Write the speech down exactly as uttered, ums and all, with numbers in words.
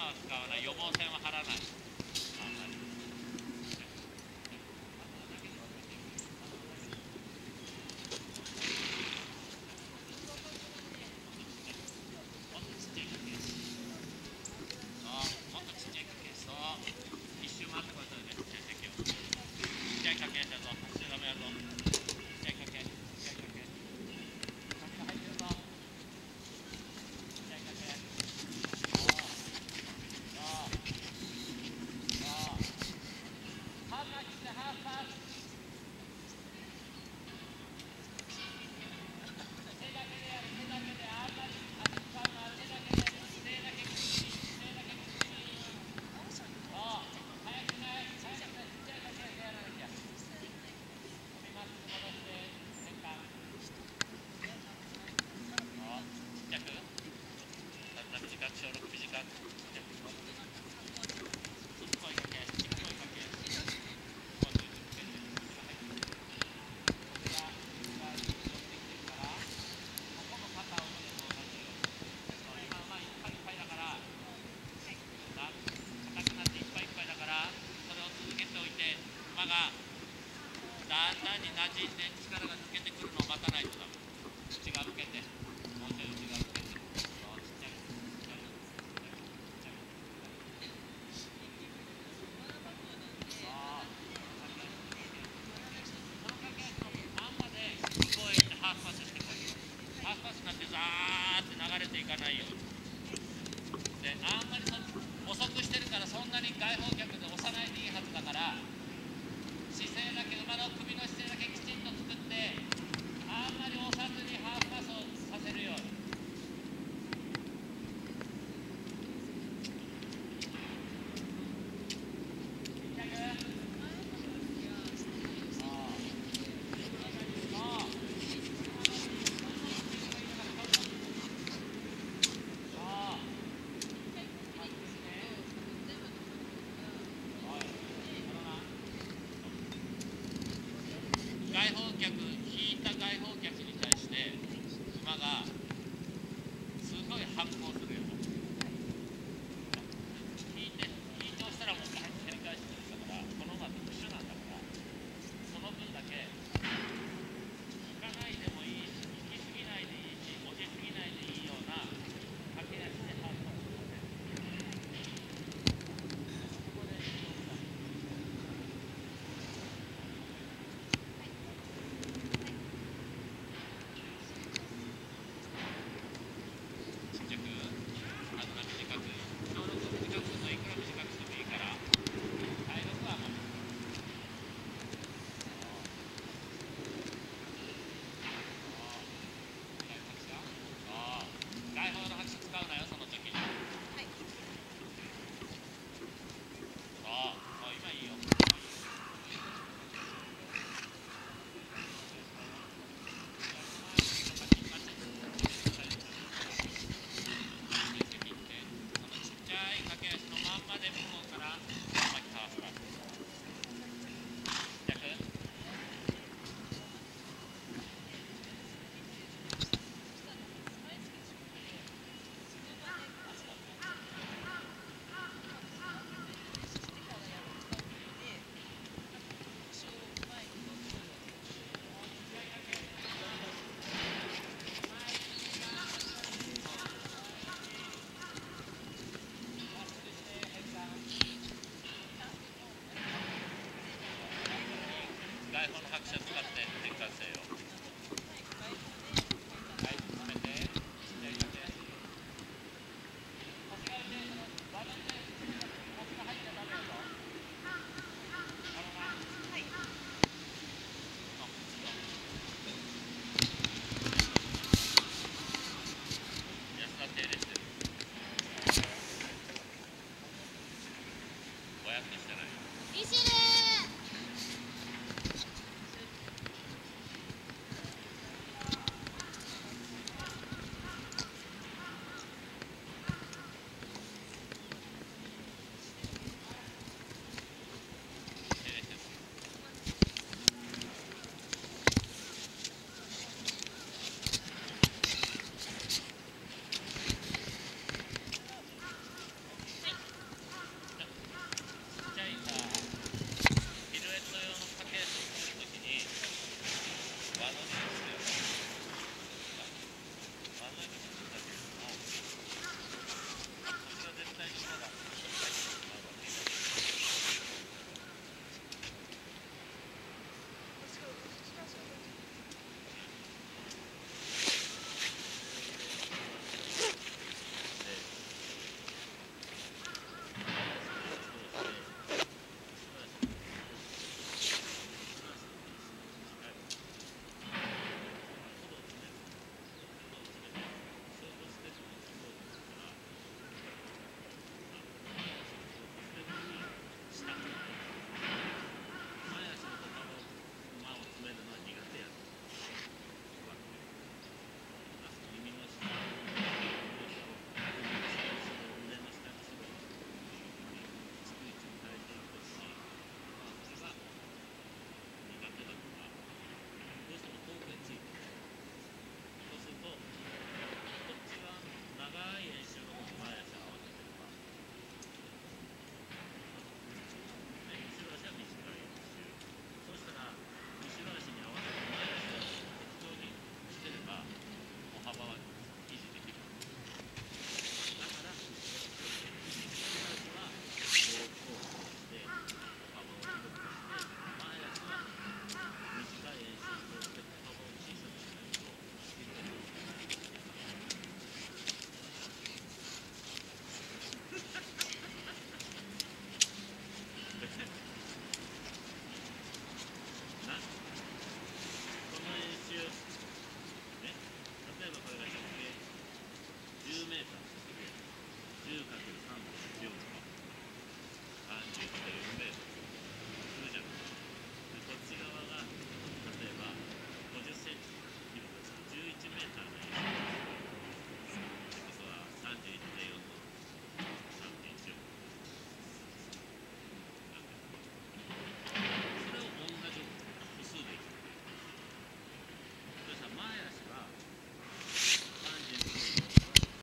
は使わない、予防線は張らない。あんまり。もっとちっちゃいかけ。そう、もっとちっちゃいかけ。そう。一周回ってこいといて、成績を。ちっちゃいかけやぞ。走っちゃダメやぞ。ちっちゃいかけ。ちっちゃいかけ。かけが入ってるぞ。ちっちゃいかけ。馬がだんだんに馴染んで力が抜けてくるのを待たないとダメ。内側向けて、もうちょい内側向けて。そう、ちっちゃい。ちっちゃい。ちっちゃい。そう。このかけのまんまで向こうへ行ってハーフパスしてこい。ハーフパスになってザーって流れていかないように。で、あんまりそ遅くしてるからそんなに外方脚で押さないでいいはずだから。姿勢だけ、馬の首の姿勢だけきちんと作って、あんまり押さずにハーフパスをさせるように。外方脚、引いた外方脚に対して馬がすごい反抗するよ。引いて引いて押したらもう照り返してるんだから、この馬と一緒なんだから、その分だけ引かないでもいいし、引きすぎないでいいし、押しすぎないでいいような駆け足でハーフパスをさせる。そこでまで向こうから巻きハーフパス。